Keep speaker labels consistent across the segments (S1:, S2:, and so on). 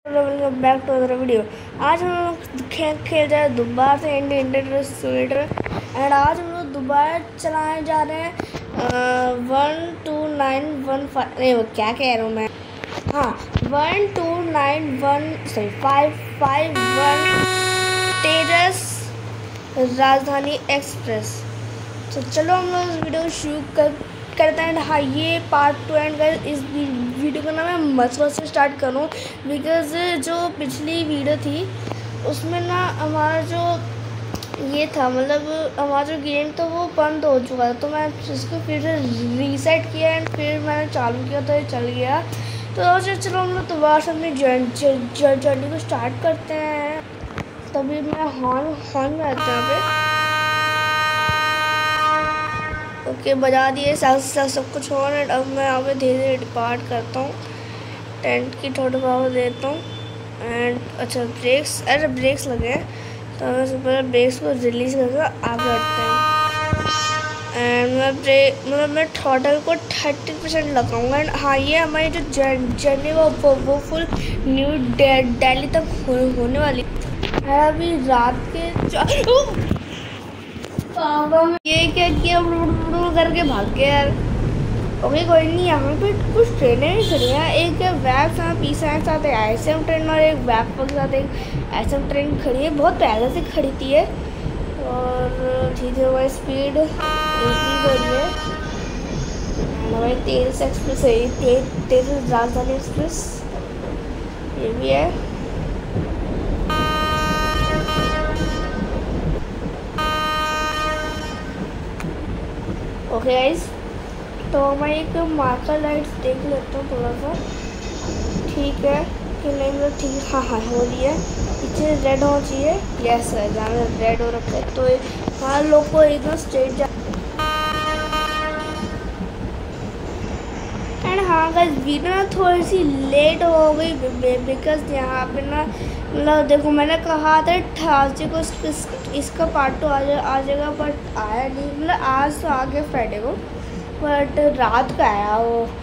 S1: Welcome back to other video. आज हम लोग खेल जाए दोबारा से इंडियन सिमुलेटर एंड आज हम लोग दोबारा चलाने जा रहे हैं 12915। नहीं, वो क्या कह रहा हूँ मैं। हाँ, 551 तेजस राजधानी एक्सप्रेस। तो चलो हम लोग इस वीडियो शुरू करते हैं। हाँ, ये पार्ट 2 एंड गाइस इस वीडियो का नाम मैं मथुरा से स्टार्ट करूँ बिकॉज जो पिछली वीडियो थी उसमें ना हमारा जो ये था, मतलब हमारा जो गेम था वो बंद हो चुका था, तो मैं इसको फिर से रीसेट किया एंड फिर मैंने चालू किया तो ये चल गया। तो चलो हम लोग दोबारा से अपनी जर्नी को स्टार्ट करते हैं। तभी मैं हॉर्न में आता हूँ यहाँ पे। ओके, बजा दिए सब कुछ हो। एंड अब मैं यहाँ पे धीरे धीरे डिपार्ट करता हूँ। टेंट की थोड़ा पावर देता हूँ एंड अच्छा ब्रेक्स लगे हैं तो मैं सबसे पहले ब्रेक्स को रिलीज करके आगे बढ़ते हैं। एंड मैं थ्रॉटल को 30% लगाऊंगा। एंड हाँ, ये हमारी जो जर्नी वो फुल न्यू दिल्ली तक होने वाली है। अभी रात के ये क्या किया करके भाग गया यार। ओके, कोई नहीं। यहाँ पे कुछ ट्रेनें भी खड़ी हैं। एक वैप पीछे के साथ एक एसएम ट्रेन और एक वैप के साथ एक एसएम ट्रेन खड़ी है। बहुत पहले से खड़ी थी है और धीरे हुआ स्पीड इंक्रीज हो रही है। हमारी तेजस एक्सप्रेस है, तेजस राजधानी एक्सप्रेस ये भी है। ओके गाइस, तो मैं एक मार्कर लाइट्स देख लेता हूँ थोड़ा सा। ठीक है कि नहीं, मतलब ठीक। हाँ, हो रही है। पीछे रेड होना चाहिए। यस है, जहाँ रेड हो रखा है तो हाँ, लोग को एकदम स्ट्रेट जा। एंड हाँ गाइस, वीडियो ना थोड़ी सी लेट हो गई बिकॉज यहाँ पे ना, मतलब देखो मैंने कहा था थर्सडे को इसका पार्ट 2 आ जाएगा बट आया नहीं। मतलब आज तो आ गया फ्राइडे को, बट रात का आया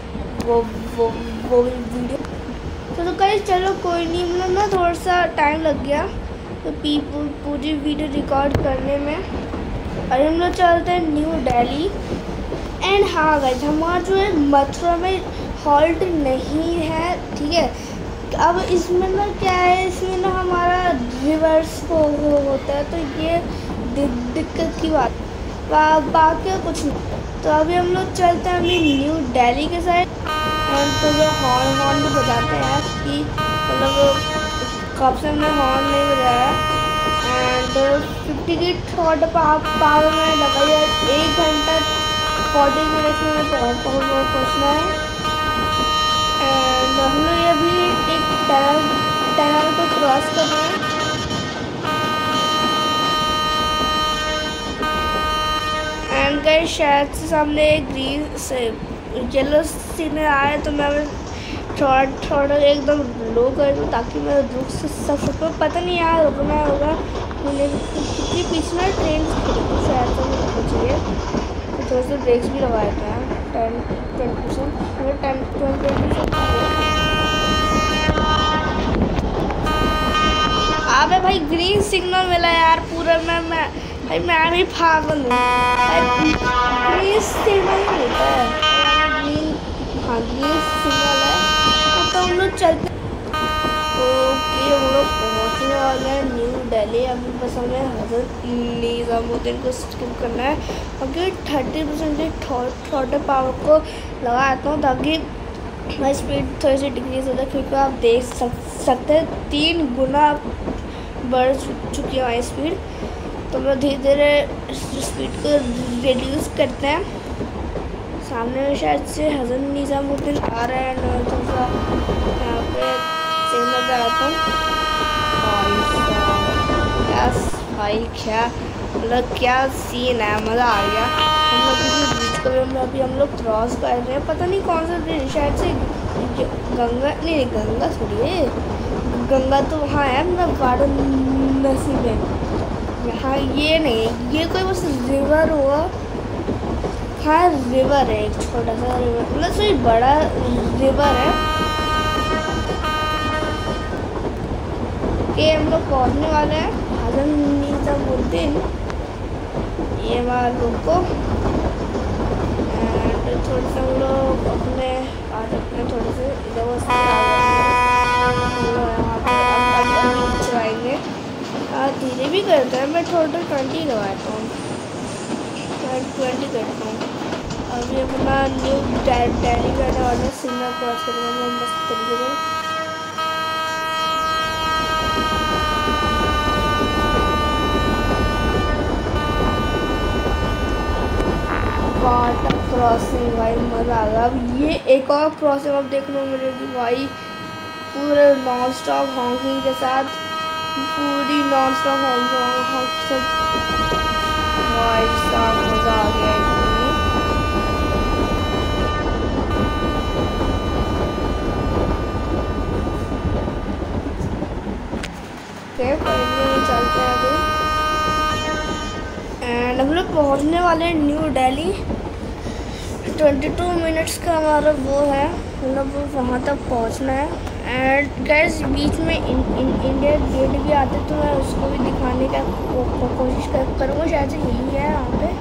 S1: वो वीडियो। तो गाइस चलो कोई नहीं, मतलब ना थोड़ा सा टाइम लग गया तो पूरी वीडियो रिकॉर्ड करने में। और हम लोग चलते हैं न्यू दिल्ली। एंड हाँ गाइस, हमारा जो है मथुरा में हॉल्ट नहीं है, ठीक है। अब इसमें ना क्या है, इसमें ना हमारा रिवर्स होता है तो ये दिक्कत की बात। बाकी कुछ नहीं। तो अभी हम लोग चलते हैं अभी न्यू दिल्ली के साइड। तो जो हॉर्न भी बजाते हैं कि मतलब कब से हमने हॉर्न नहीं बजाया। एंड 50 की थर्ड पावर में लगाई है। 1 घंटा 40 मिनट में पहुँचना है। एंड हम लोग ये भी एक टनल को क्रॉस करना है। एंड गाइस, शायद से सामने एक ग्रीन से येलो सिग्नल आया तो मैं थोड़ा एकदम लो कर दूँ ताकि मैं रुक सकूँ। पता नहीं यार रुकना होगा क्योंकि पिछला ट्रेन शायद से रुकना चाहिए। तो थोड़ा सा ब्रेक्स भी लगाए थे 10-20%। अबे भाई, ग्रीन सिग्नल मिला यार पूरा। मैं भी पागल हूँ। ग्रीन सिग्नल मिलता है। हाँ, ग्रीन सिग्नल है तो हम लोग चलते। ओके, हम लोग पहुँचने वाले हैं न्यू दिल्ली। अभी बस हमें हज़रत निज़ामुद्दीन को स्किप करना है क्योंकि 30% थ्रॉटल पावर को लगाता हूँ ताकि मैं स्पीड थोड़ी सी डिक्रीज हो जाए। क्योंकि आप देख सकते हैं 3 गुना बढ़ चुकी है हमारी स्पीड। तो हम लोग धीरे धीरे स्पीड को रिड्यूस करते हैं। सामने में शायद से हज़रत निज़ामुद्दीन आ रहा है। थोड़ा यहाँ पे सिग्नल पे आता हूँ। भाई क्या मतलब क्या सीन है, मज़ा आ गया। हम लोग किसी ब्रिज को भी हम लोग क्रॉस कर रहे हैं। पता नहीं कौन सा ब्रिज, शायद से गंगा। नहीं, गंगा थोड़ी है। गंगा तो वहाँ है, मतलब वाराणसी में। हाँ, ये नहीं, ये कोई बस रिवर हुआ। हाँ, रिवर है, एक छोटा सा रिवर, मतलब कोई बड़ा रिवर है। कि हम लोग पहुँचने वाले हैं हज़रत निज़ामुद्दीन, ये हमारा लोगो। एंड थोड़े से हम लोग अपने आ सकते हैं, थोड़े से इधर चलाएँगे। धीरे भी करते हैं, मैं टोटल 20 लगाता हूँ, 20 करता हूँ। अभी अपना न्यू दिल्ली का ऑर्डर सिग्नल क्रॉस करूँगा मस्त तरीके से। वाटर क्रॉसिंग भाई मज़ा आ गया। अब ये एक और क्रॉसिंग अब देखने को मिलेगी भाई, पूरे नॉन स्टॉप हॉकिंग के साथ, पूरी नॉन स्टॉप हॉकिंग भाई साहब मज़ा आ गया एकदम। चलते हैं अभी एंड हम लोग पहुँचने वाले हैं न्यू दिल्ली। 22 मिनट्स का हमारा वो है, मतलब वहाँ तक पहुँचना है। एंड गैस बीच में इंडिया गेट भी आते, तो मैं उसको भी दिखाने का कोशिश करूँगा। शायद से यही है यहाँ पे,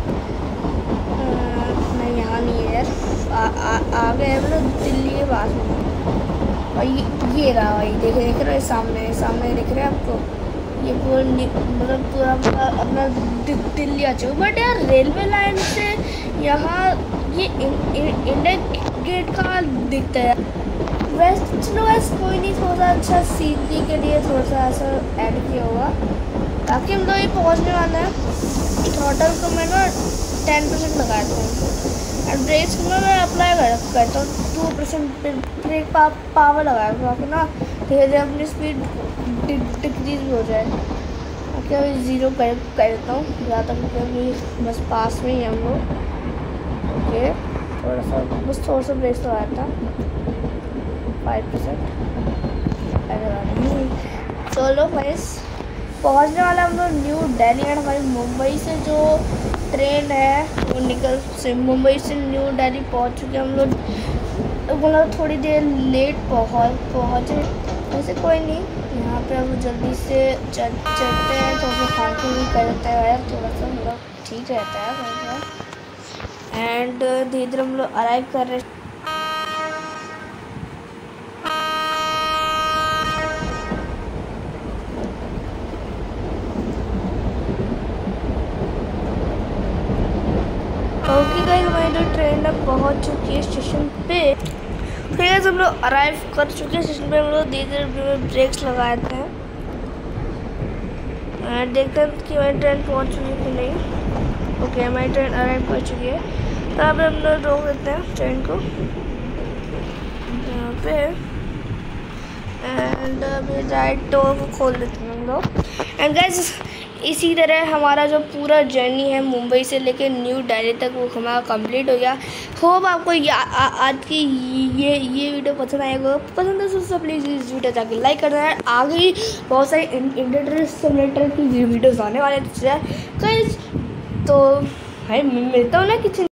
S1: नहीं यहाँ नहीं है यार, आ गए हम लोग दिल्ली के पास में। और ये रहा भाई, देख रहे हो सामने दिख रहा है आपको, ये पूरा मतलब पूरा अपना दिल्ली आ चुका। बट यार रेलवे लाइन से यहाँ ये इंडिया गेट कहाँ दिखता है। वैसे चलो वैसे कोई नहीं, थोड़ा सा अच्छा सीनरी के लिए थोड़ा सा ऐसा ऐड किया होगा, ताकि हम लोग ये पहुँचने वाले हैं। थ्रॉटल को मैं ना 10% लगाता हूँ एंड ब्रेक्स को मैं अप्लाई करता हूँ 2% ब्रेक पावर लगाया, ताकि ना धीरे धीरे अपनी स्पीड डिक्रीज भी हो जाए। ओके अभी 0 कर देता हूँ ज़्यादा, क्योंकि बस पास में ही हम लोग। ओके थोड़ा सा ब्रेक लगाया था 5%। चलो बस पहुँचने वाला हम लोग न्यू दिल्ली। एंड हमारी मुंबई से जो ट्रेन है वो मुंबई से न्यू दिल्ली पहुँच चुके हम लोग। मतलब थोड़ी देर लेट पहुँचे, वैसे कोई नहीं, यहाँ पे हम जल्दी से चलते हैं, तो फिर हॉकिंग भी करते हैं, थोड़ा सा मतलब ठीक रहता है थोड़ा सा। एंड धीरे धीरे हम लोग अराइव कर रहे हैं। ओके गाइस हमारी जो ट्रेन अब पहुँच चुकी है स्टेशन पे। फिर हम लोग अराइव कर चुके हैं स्टेशन पे। हम लोग धीरे धीरे ब्रेक्स लगाए थे, देखते हैं कि हमारी ट्रेन पहुंच चुकी है कि नहीं। ओके हमारी ट्रेन अराइव कर चुकी है, तो अब हम लोग रोक देते हैं ट्रेन को यहाँ पे। एंड अभी राइट डोर को खोल देते हैं हम लोग। एंड गाइस इसी तरह हमारा जो पूरा जर्नी है मुंबई से लेकर न्यू दिल्ली तक वो हमारा कंप्लीट हो गया। होप आपको आज की ये वीडियो पसंद आएगा। पसंद है तो प्लीज़ इस वीडियो जाके लाइक करना है। आगे ही बहुत सारी इंडियन सिमुलेटर की वीडियोस आने वाले हैं, तो भाई मिलता हूँ ना किचन